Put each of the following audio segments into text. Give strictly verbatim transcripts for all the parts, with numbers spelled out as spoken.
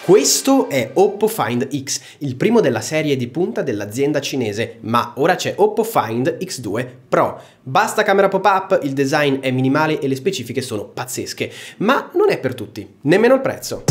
Questo è Oppo Find X, il primo della serie di punta dell'azienda cinese, ma ora c'è Oppo Find X due Pro. Basta camera pop-up, il design è minimale e le specifiche sono pazzesche, ma non è per tutti, nemmeno il prezzo.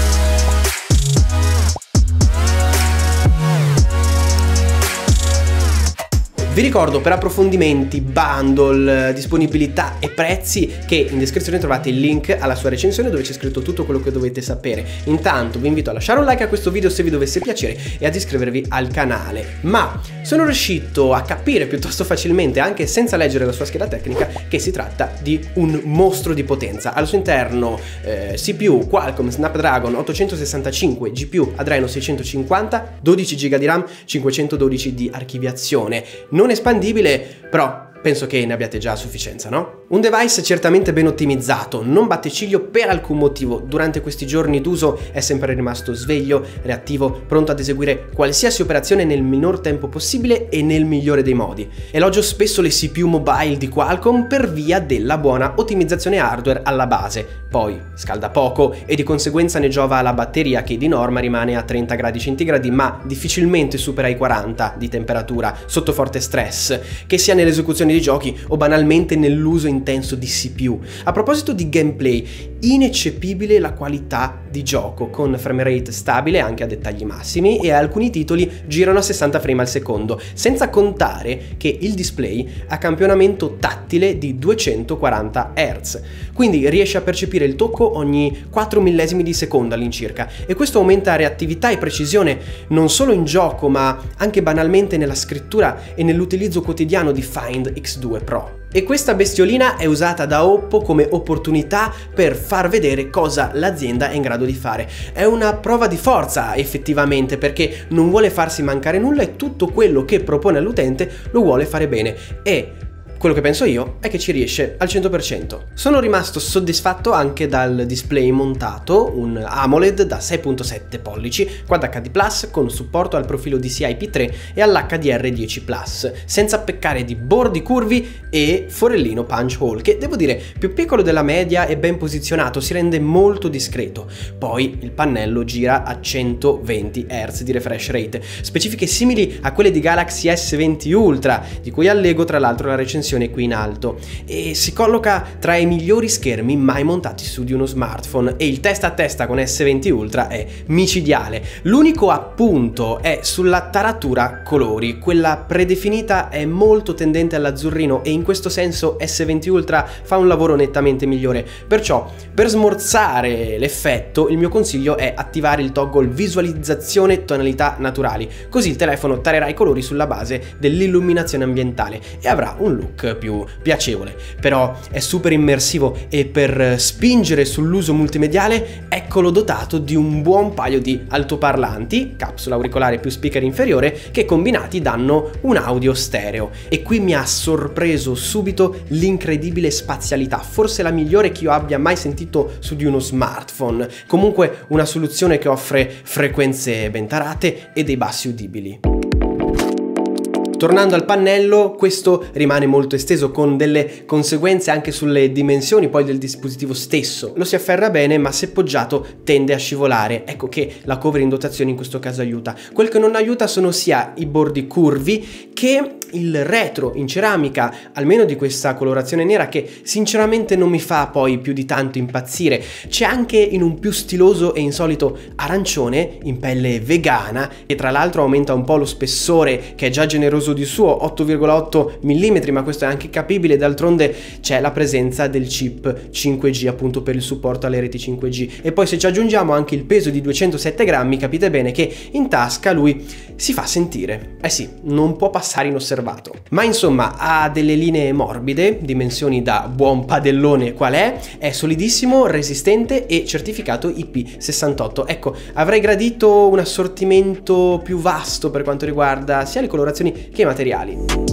Vi ricordo per approfondimenti, bundle, disponibilità e prezzi che in descrizione trovate il link alla sua recensione dove c'è scritto tutto quello che dovete sapere. Intanto vi invito a lasciare un like a questo video se vi dovesse piacere e ad iscrivervi al canale. Ma sono riuscito a capire piuttosto facilmente, anche senza leggere la sua scheda tecnica, che si tratta di un mostro di potenza. Al suo interno eh, C P U Qualcomm Snapdragon ottocentosessantacinque, G P U Adreno seicentocinquanta, dodici giga di RAM, cinquecentododici di archiviazione. Non espandibile, però penso che ne abbiate già a sufficienza, no? Un device certamente ben ottimizzato, non batte ciglio per alcun motivo. Durante questi giorni d'uso è sempre rimasto sveglio, reattivo, pronto ad eseguire qualsiasi operazione nel minor tempo possibile e nel migliore dei modi. Elogio spesso le C P U mobile di Qualcomm per via della buona ottimizzazione hardware alla base. Poi scalda poco e di conseguenza ne giova la batteria, che di norma rimane a trenta gradi centigradi ma difficilmente supera i quaranta di temperatura sotto forte stress, che sia nell'esecuzione di giochi o banalmente nell'uso intenso di C P U. A proposito di gameplay, ineccepibile la qualità di gioco, con frame rate stabile anche a dettagli massimi e alcuni titoli girano a sessanta frame al secondo, senza contare che il display ha campionamento tattile di duecentoquaranta hertz, quindi riesce a percepire il tocco ogni quattro millesimi di secondo all'incirca, e questo aumenta reattività e precisione non solo in gioco ma anche banalmente nella scrittura e nell'utilizzo quotidiano di Find X due Pro. E questa bestiolina è usata da Oppo come opportunità per far vedere cosa l'azienda è in grado di fare. È una prova di forza effettivamente, perché non vuole farsi mancare nulla e tutto quello che propone all'utente lo vuole fare bene, e quello che penso io è che ci riesce al cento per cento. Sono rimasto soddisfatto anche dal display montato, un AMOLED da sei virgola sette pollici, Quad H D plus, con supporto al profilo D C I P tre e all'H D R dieci plus, senza peccare di bordi curvi e forellino punch hole, che devo dire più piccolo della media e ben posizionato, si rende molto discreto. Poi il pannello gira a centoventi hertz di refresh rate, specifiche simili a quelle di Galaxy S venti Ultra, di cui allego tra l'altro la recensione qui in alto, e si colloca tra i migliori schermi mai montati su di uno smartphone, e il testa a testa con S venti Ultra è micidiale. L'unico appunto è sulla taratura colori, quella predefinita è molto tendente all'azzurrino e in questo senso S venti Ultra fa un lavoro nettamente migliore. Perciò, per smorzare l'effetto, il mio consiglio è attivare il toggle visualizzazione tonalità naturali, così il telefono tarerà i colori sulla base dell'illuminazione ambientale e avrà un look più piacevole. Però è super immersivo e per spingere sull'uso multimediale eccolo dotato di un buon paio di altoparlanti, capsula auricolare più speaker inferiore, che combinati danno un audio stereo. E qui mi ha sorpreso subito l'incredibile spazialità, forse la migliore che io abbia mai sentito su di uno smartphone. Comunque una soluzione che offre frequenze ben tarate e dei bassi udibili. Tornando al pannello, questo rimane molto esteso, con delle conseguenze anche sulle dimensioni poi del dispositivo stesso. Lo si afferra bene, ma se poggiato tende a scivolare. Ecco che la cover in dotazione in questo caso aiuta. Quel che non aiuta sono sia i bordi curvi che il retro in ceramica, almeno di questa colorazione nera, che sinceramente non mi fa poi più di tanto impazzire. C'è anche in un più stiloso e insolito arancione in pelle vegana, che tra l'altro aumenta un po' lo spessore, che è già generoso di suo, otto virgola otto millimetri, ma questo è anche capibile, d'altronde c'è la presenza del chip cinque G appunto per il supporto alle reti cinque G. E poi se ci aggiungiamo anche il peso di duecentosette grammi, capite bene che in tasca lui si fa sentire. Eh sì, non può passare inosservato. Ma insomma, ha delle linee morbide, dimensioni da buon padellone qual è, è solidissimo, resistente e certificato I P sessantotto. Ecco, avrei gradito un assortimento più vasto per quanto riguarda sia le colorazioni che i materiali.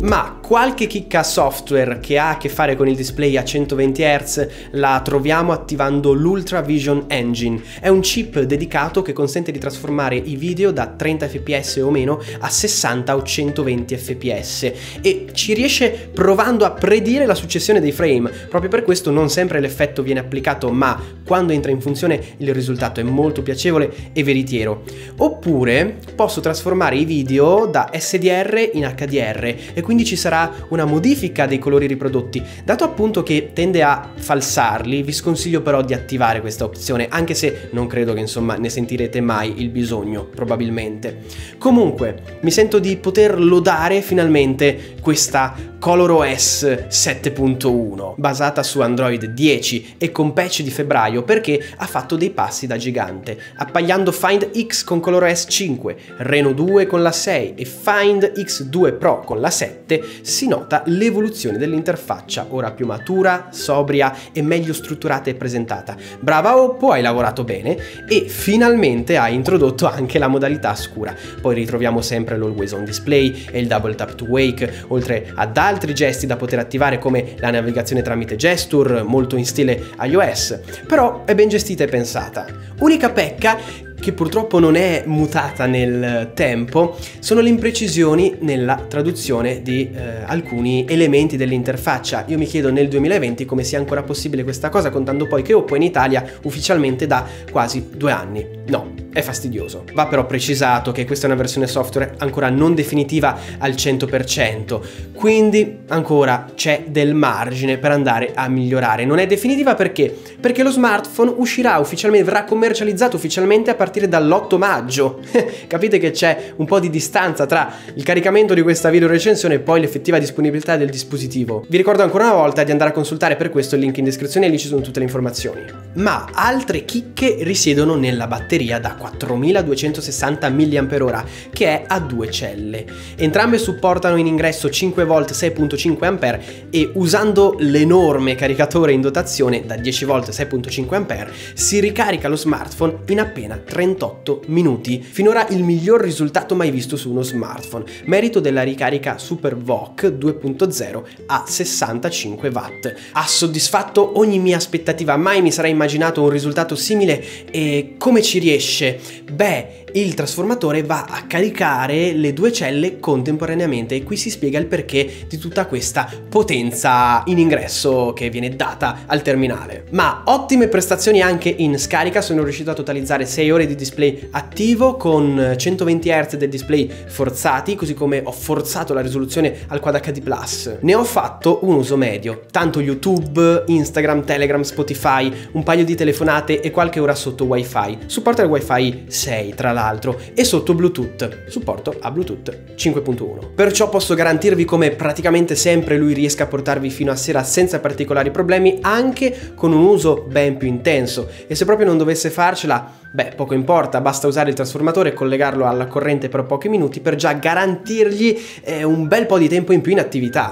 Ma qualche chicca software che ha a che fare con il display a centoventi hertz la troviamo attivando l'Ultra Vision Engine. È un chip dedicato che consente di trasformare i video da trenta fps o meno a sessanta o centoventi fps e ci riesce provando a predire la successione dei frame. Proprio per questo non sempre l'effetto viene applicato, ma quando entra in funzione il risultato è molto piacevole e veritiero. Oppure posso trasformare i video da S D R in H D R e quindi ci sarà una modifica dei colori riprodotti. Dato appunto che tende a falsarli, vi sconsiglio però di attivare questa opzione, anche se non credo che insomma ne sentirete mai il bisogno, probabilmente. Comunque mi sento di poter lodare finalmente questa ColorOS sette punto uno basata su Android dieci e con patch di febbraio, perché ha fatto dei passi da gigante, appaiando Find X con ColorOS cinque, Reno due con la sei e Find X due Pro con la sette. Si nota l'evoluzione dell'interfaccia, ora più matura, sobria e meglio strutturata e presentata. Brava Oppo, hai lavorato bene e finalmente hai introdotto anche la modalità scura. Poi ritroviamo sempre l'Always On Display e il Double Tap to Wake, oltre ad altri gesti da poter attivare come la navigazione tramite gesture, molto in stile iOS, però è ben gestita e pensata. Unica pecca, che purtroppo non è mutata nel tempo, sono le imprecisioni nella traduzione di eh, alcuni elementi dell'interfaccia. Io mi chiedo nel duemilaventi come sia ancora possibile questa cosa, contando poi che Oppo in Italia ufficialmente da quasi due anni. No, è fastidioso. Va però precisato che questa è una versione software ancora non definitiva al cento per cento, quindi ancora c'è del margine per andare a migliorare. Non è definitiva perché? Perché lo smartphone uscirà ufficialmente, verrà commercializzato ufficialmente a partire dall'otto maggio. Capite che c'è un po' di distanza tra il caricamento di questa video recensione e poi l'effettiva disponibilità del dispositivo. Vi ricordo ancora una volta di andare a consultare per questo il link in descrizione e lì ci sono tutte le informazioni. Ma altre chicche risiedono nella batteria da quattromiladuecentosessanta milliamperi orari che è a due celle. Entrambe supportano in ingresso cinque volt sei virgola cinque ampere e usando l'enorme caricatore in dotazione da dieci volt sei virgola cinque ampere si ricarica lo smartphone in appena trentotto minuti. Finora il miglior risultato mai visto su uno smartphone, merito della ricarica Super V O C due punto zero a sessantacinque watt. Ha soddisfatto ogni mia aspettativa, mai mi sarei immaginato un risultato simile. E come ci riesce? Beh, il trasformatore va a caricare le due celle contemporaneamente e qui si spiega il perché di tutta questa potenza in ingresso che viene data al terminale. Ma ottime prestazioni anche in scarica, sono riuscito a totalizzare sei ore di display attivo con centoventi hertz del display forzati, così come ho forzato la risoluzione al Quad H D plus. Ne ho fatto un uso medio, tanto YouTube, Instagram, Telegram, Spotify, un paio di telefonate e qualche ora sotto Wi-Fi. Supporta il Wi-Fi sei tra l'altro e sotto Bluetooth, supporto a Bluetooth cinque punto uno. Perciò posso garantirvi come praticamente sempre lui riesca a portarvi fino a sera senza particolari problemi, anche con un uso ben più intenso. E se proprio non dovesse farcela, beh, poco importa, basta usare il trasformatore e collegarlo alla corrente per pochi minuti per già garantirgli eh, un bel po' di tempo in più in attività.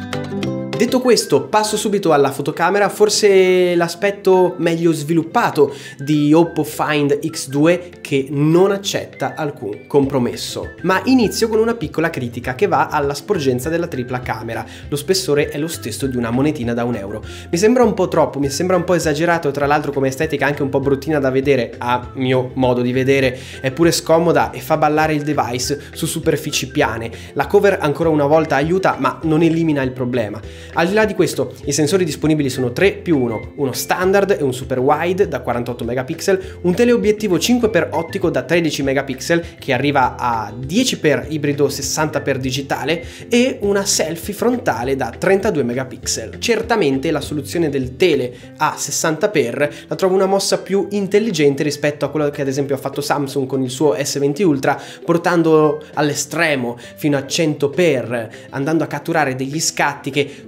Detto questo, passo subito alla fotocamera, forse l'aspetto meglio sviluppato di Oppo Find X due che non accetta alcun compromesso. Ma inizio con una piccola critica che va alla sporgenza della tripla camera. Lo spessore è lo stesso di una monetina da un euro. Mi sembra un po' troppo, mi sembra un po' esagerato, tra l'altro come estetica anche un po' bruttina da vedere, a mio modo di vedere, è pure scomoda e fa ballare il device su superfici piane. La cover ancora una volta aiuta ma non elimina il problema. Al di là di questo, i sensori disponibili sono tre più uno, uno standard e un super wide da quarantotto megapixel, un teleobiettivo cinque per ottico da tredici megapixel che arriva a dieci per ibrido sessanta per digitale e una selfie frontale da trentadue megapixel. Certamente la soluzione del tele a sessanta per la trovo una mossa più intelligente rispetto a quello che ad esempio ha fatto Samsung con il suo S venti Ultra, portandolo all'estremo fino a cento per, andando a catturare degli scatti che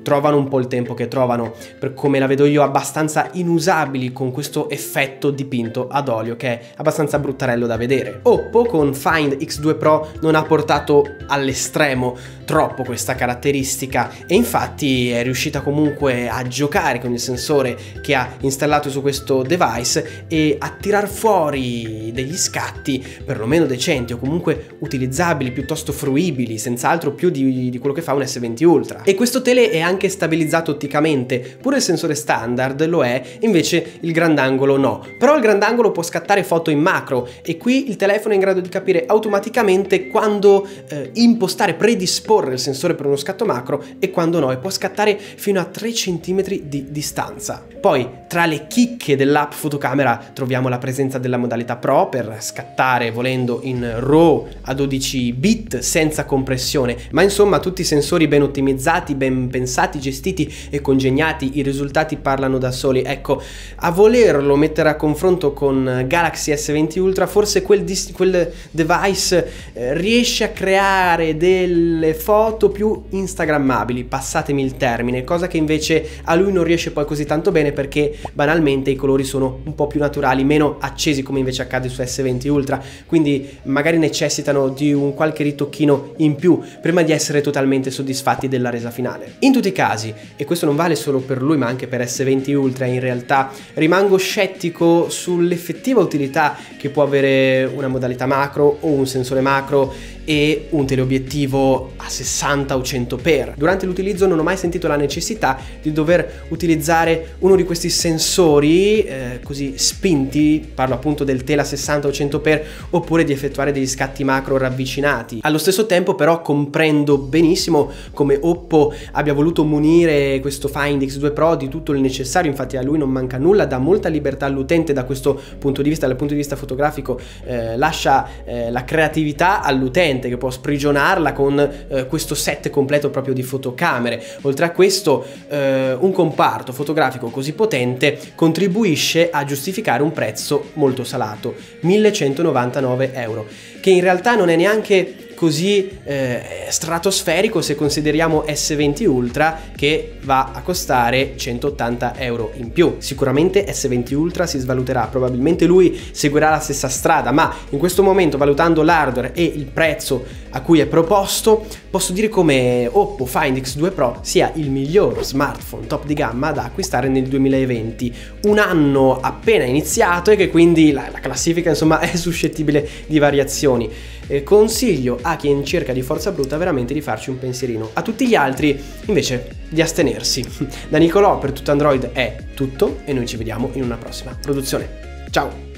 trovano un po' il tempo che trovano, per come la vedo io abbastanza inusabili con questo effetto dipinto ad olio che è abbastanza bruttarello da vedere. Oppo con Find X due Pro non ha portato all'estremo troppo questa caratteristica e infatti è riuscita comunque a giocare con il sensore che ha installato su questo device e a tirar fuori degli scatti perlomeno decenti o comunque utilizzabili, piuttosto fruibili, senz'altro più di, di quello che fa un S venti Ultra. E questo tele è anche stabilizzato otticamente, pure il sensore standard lo è, invece il grandangolo no. Però il grandangolo può scattare foto in macro e qui il telefono è in grado di capire automaticamente quando eh, impostare, predisporre il sensore per uno scatto macro e quando no, e può scattare fino a tre centimetri di distanza. Poi tra le chicche dell'app fotocamera troviamo la presenza della modalità Pro per scattare volendo in RAW a dodici bit senza compressione, ma insomma tutti i sensori ben ottimizzati, ben pensati, gestiti e congegnati, i risultati parlano da soli. Ecco, a volerlo mettere a confronto con Galaxy S venti Ultra forse quel, quel device eh, riesce a creare delle foto più instagrammabili, passatemi il termine, cosa che invece a lui non riesce poi così tanto bene perché banalmente i colori sono un po' più naturali, meno accesi come invece accade su S venti Ultra, quindi magari necessitano di un qualche ritocchino in più prima di essere totalmente soddisfatti della resa finale. In tutti i casi, e questo non vale solo per lui ma anche per S venti Ultra, in realtà rimango scettico sull'effettiva utilità che può avere una modalità macro o un sensore macro e un teleobiettivo a sessanta o cento per. Durante l'utilizzo non ho mai sentito la necessità di dover utilizzare uno di questi sensori eh, così spinti, parlo appunto del tele a sessanta o cento per, oppure di effettuare degli scatti macro ravvicinati. Allo stesso tempo però comprendo benissimo come Oppo abbia voluto munire questo Find X due Pro di tutto il necessario, infatti a lui non manca nulla, dà molta libertà all'utente da questo punto di vista, dal punto di vista fotografico eh, lascia eh, la creatività all'utente che può sprigionarla con eh, questo set completo proprio di fotocamere. Oltre a questo eh, un comparto fotografico così potente contribuisce a giustificare un prezzo molto salato, millecentonovantanove euro, che in realtà non è neanche così eh, stratosferico se consideriamo S venti Ultra che va a costare centottanta euro in più. Sicuramente S venti Ultra si svaluterà, probabilmente lui seguirà la stessa strada, ma in questo momento, valutando l'hardware e il prezzo a cui è proposto, posso dire come Oppo Find X due Pro sia il miglior smartphone top di gamma da acquistare nel duemilaventi, un anno appena iniziato e che quindi la, la classifica insomma è suscettibile di variazioni. Eh, consiglio a chi è in cerca di forza bruta veramente di farci un pensierino, a tutti gli altri invece di astenersi. Da Nicolò per Tutto Android è tutto e noi ci vediamo in una prossima produzione. Ciao!